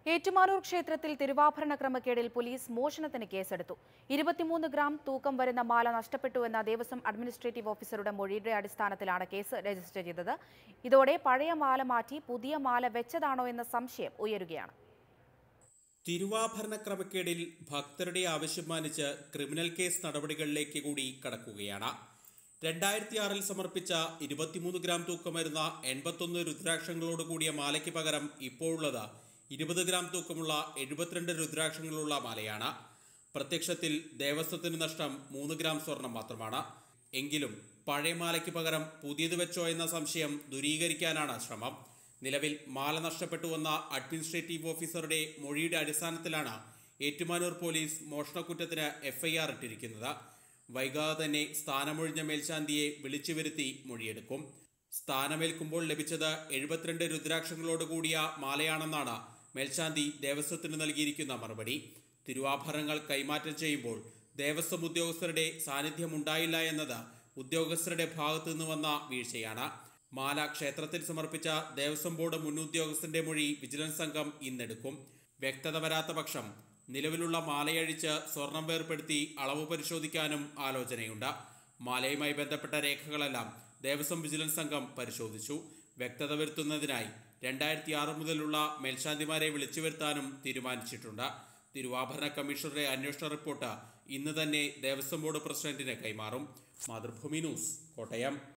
ഏറ്റുമാനൂർ ക്ഷേത്രത്തിൽ തിരുവാഭരണ ക്രമക്കേടിൽ പോലീസ് മോഷണത്തിന് കേസെടുത്തു. 23 ഗ്രാം തൂക്കം വരുന്ന മാല നഷ്ടപ്പെട്ടുവെന്ന ദേവസ്വം അഡ്മിനിസ്ട്രേറ്റീവ് ഓഫീസറുടെ മൊഴിയുടെ അടിസ്ഥാനത്തിലാണ് കേസ് രജിസ്റ്റർ ചെയ്തത്. ഇതോടെ പഴയ മാല മാറ്റി പുതിയ മാല വെച്ചതാണോ എന്ന സംശയം ഉയരുകയാണ്. തിരുവാഭരണ ക്രമക്കേടിൽ ഭക്തരുടെ ആവശ്യം മാനിച്ച് ക്രിമിനൽ കേസ് നടപടികളിലേക്ക് കൂടി കടക്കുകയാണ്. 2006 സമർപ്പിച്ച 23 ഗ്രാം തൂക്കം വരുന്ന 81 രുദ്രാക്ഷങ്ങളോട് കൂടിയ മാലയ്ക്ക് പകരം ഇപ്പോഴുള്ളത് 20 ഗ്രാം തൂക്കമുള്ള 72 രുദ്രാക്ഷങ്ങളുള്ള മാലയാണ്. പ്രത്യക്ഷത്തിൽ ദേവസ്വത്തിന് നഷ്ടം 3 ഗ്രാം സ്വർണം മാത്രമാണ്. എങ്കിലും പഴയ മാലയ്ക്ക് പകരം പുതിയത് വെച്ചോ എന്ന സംശയം ദൂരീകരിക്കാനാണ് ശ്രമം. നിലവിൽ മാല നഷ്ടപ്പെട്ടുവെന്ന അഡ്മിനിസ്ട്രേറ്റീവ് ഓഫീസറുടെ മൊഴിയുടെ അടിസ്ഥാനത്തിലാണ് ഏറ്റുമാനൂർ പോലീസ് മോഷണക്കുറ്റത്തിന് FIR ഇട്ടിരിക്കുന്നത്. വൈകാതെ തന്നെ സ്ഥാനമൊഴിഞ്ഞ മേൽശാന്തിയെ വിളിച്ചു വരുത്തി മൊഴിയെടുക്കും. സ്ഥാനമേൽക്കുമ്പോൾ ലഭിച്ചത് 72 രുദ്രാക്ഷങ്ങളോട് കൂടിയ മാലയാണെന്നാണ് മേൽശാന്തി ദേവസ്വത്തിന് നൽകിയിരിക്കുന്ന മറുപടി. തിരുവാഭരണങ്ങൾ കൈമാറ്റം ചെയ്യുമ്പോൾ ദേവസ്വം ഉദ്യോഗസ്ഥരുടെ സാന്നിധ്യം ഉണ്ടായില്ല എന്നത് ഉദ്യോഗസ്ഥരുടെ ഭാഗത്തു നിന്ന് വന്ന വീഴ്ചയാണ്. മാല ക്ഷേത്രത്തിൽ സമർപ്പിച്ച ദേവസ്വം ബോർഡ് മുൻ ഉദ്യോഗസ്ഥന്റെ മൊഴി വിജിലൻസ് സംഘം ഇന്നെടുക്കും. വ്യക്തത വരാത്ത പക്ഷം നിലവിലുള്ള മാലയഴിച്ച് സ്വർണം വേർപ്പെടുത്തി അളവ് പരിശോധിക്കാനും ആലോചനയുണ്ട്. മാലയുമായി ബന്ധപ്പെട്ട രേഖകളെല്ലാം ദേവസ്വം വിജിലൻസ് സംഘം പരിശോധിച്ചു. വ്യക്തത വരുത്തുന്നതിനായി 2006 മുതലുള്ള മേൽശാന്തിമാരെ വിളിച്ചു വരുത്താനും തീരുമാനിച്ചിട്ടുണ്ട്. തിരുവാഭരണ കമ്മീഷണറുടെ അന്വേഷണ റിപ്പോർട്ട് ഇന്ന് തന്നെ ദേവസ്വം ബോർഡ് പ്രസിഡന്റിന് കൈമാറും. മാതൃഭൂമി ന്യൂസ്, കോട്ടയം.